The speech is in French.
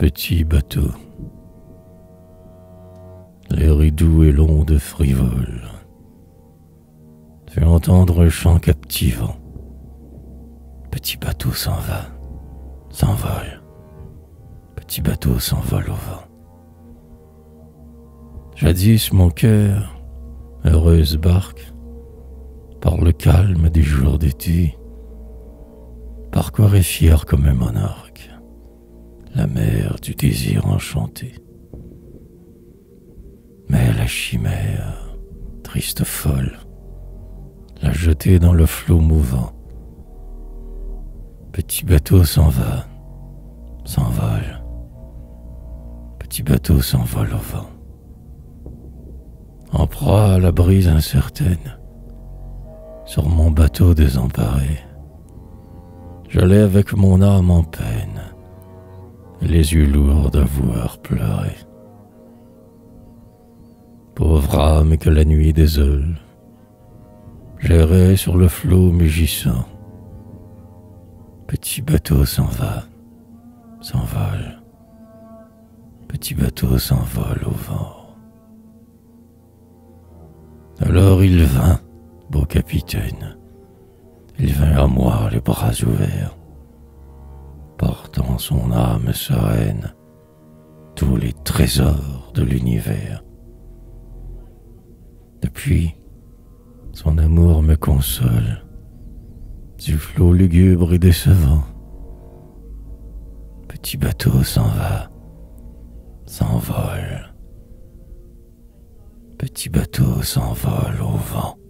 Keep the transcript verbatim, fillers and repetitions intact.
Petit bateau, l'air doux et l'onde frivole fait entendre un chant captivant. Petit bateau s'en va, s'envole. Petit bateau s'envole au vent. Jadis mon cœur, heureuse barque, par le calme des jours d'été, parcourait fier comme un monarque la mer du désir enchanté. Mais la chimère, triste folle, l'a jeté dans le flot mouvant. Petit bateau s'en va, s'envole. Petit bateau s'envole au vent. En proie à la brise incertaine, sur mon bateau désemparé, j'allais avec mon âme en peine, les yeux lourds d'avoir pleuré. Pauvre âme que la nuit désole, j'errais sur le flot mugissant. Petit bateau s'en va, s'envole. Petit bateau s'envole au vent. Alors il vint, beau capitaine, il vint à moi les bras ouverts, portant son âme sereine tous les trésors de l'univers. Depuis, son amour me console du flot lugubre et décevant. Petit bateau s'en va, s'envole. Petit bateau s'envole au vent.